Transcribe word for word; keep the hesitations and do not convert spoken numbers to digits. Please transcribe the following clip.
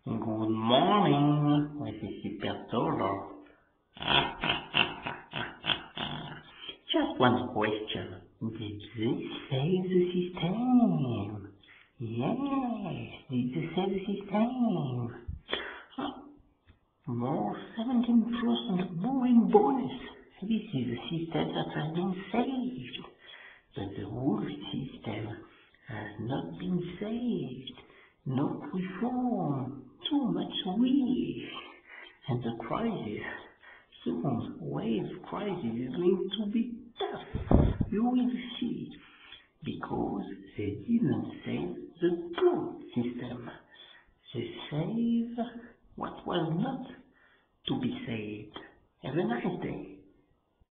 Good morning, Missus Piazzolla. Just one question. Did they save the system? Yes, did they save the system? Huh. More seventeen percent more in bonus. This is the system that has been saved. But the whole system has not been saved. No reform. Too much wish. And the crisis, soon wave crisis is going to be tough. You will see. Because they didn't save the good system. They saved what was not to be saved. Have a nice day.